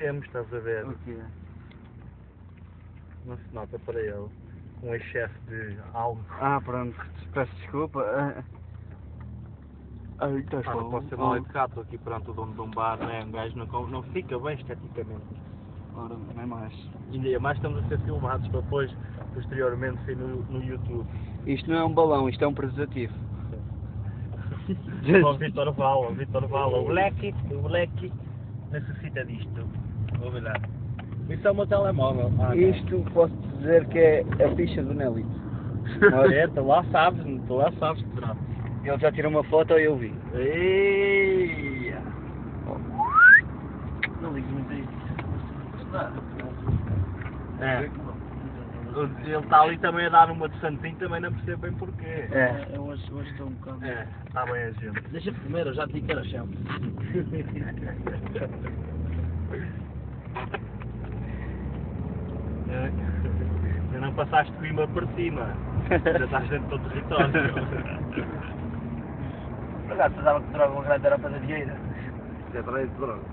Temos, estás a ver? O quê? Não se nota para ele. Com excesso de álcool. Ah, pronto, peço desculpa. Ai, estás Não posso ser mal educado, estou aqui perante o dono de um bar, né? Um gajo não fica bem esteticamente. Ora, nem mais. E ainda mais estamos a ser filmados para depois, posteriormente, sair no YouTube. Isto não é um balão, isto é um preservativo. O Vitor Vala, o Black necessita disto. Vou ver lá. Isso é o meu telemóvel. Isto posso dizer que é a ficha do Nelly. Tu lá sabes que será. Ele já tirou uma foto e eu vi. Ei! Não ligo muito a isso. É. Ele está ali também a dar uma de santinho, também não percebo bem porquê. É, eu hoje estou um bocado. É, está bem a gente. Deixa-me primeiro, eu já te digo que era chefe. Já não passaste Coimbra por cima. Já estás dentro do território. Por acaso, pensava que droga uma grande era para a dinheiro. É para isso, droga.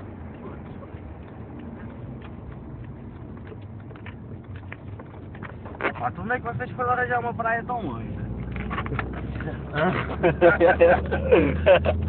Ah, tu onde é que vocês foram arranjar uma praia tão longe?